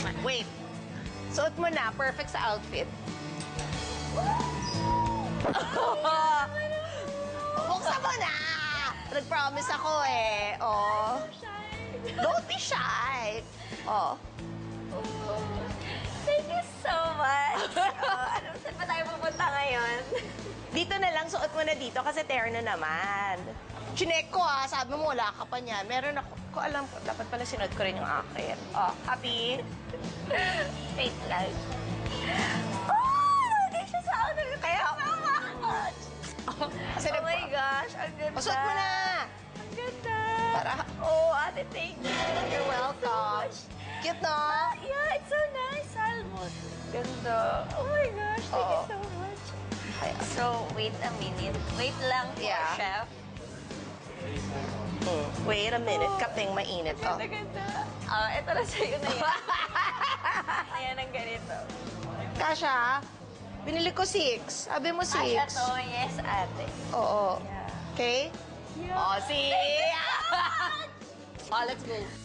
Wait. Suot mo na. Perfect sa outfit. Buksan mo na! Nag-promise ako eh. Oh. Don't be shy. Oh. Thank you so much. Saan ba tayo pupunta ngayon? Dito na lang, suot mo na dito kasi terno naman. Chinek ko sabi mo wala ka pa niyan. Meron ako, ko alam ko, dapat pala sinuot ko rin yung akin. Oh, happy? Wait lang. Oh! Hindi siya sa outfit. Kaya so much. Kasi oh my gosh, ang ganda. Suot mo na! Ang ganda. Para, Oh, ate, thank you. you're welcome. Cute, no? Yeah, it's so nice. Salmon. Ganda. Oh my gosh, thank you so much. So, wait a minute. Wait lang po, Yeah. chef. Wait a minute, kapeng mainit. Oh. Ganda. Ito na sa'yo na yan. Ayan ang ganito. Kasha, binili ko 6. Sabi mo 6. Asya to, yes, ate. Oo. Yeah. Okay? Yeah. Oh, see? Oh, let's go.